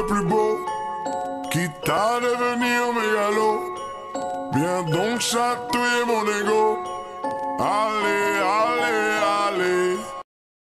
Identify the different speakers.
Speaker 1: le plus beau, quitte à devenir mégalo. Viens donc chatouiller mon ego. Allez, allez, allez.